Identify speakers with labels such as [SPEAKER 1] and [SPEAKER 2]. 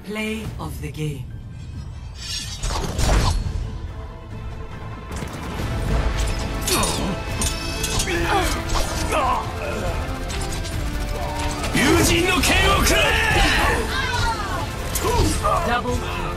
[SPEAKER 1] Play of the game. 友人の剣をくれ！ Double kill.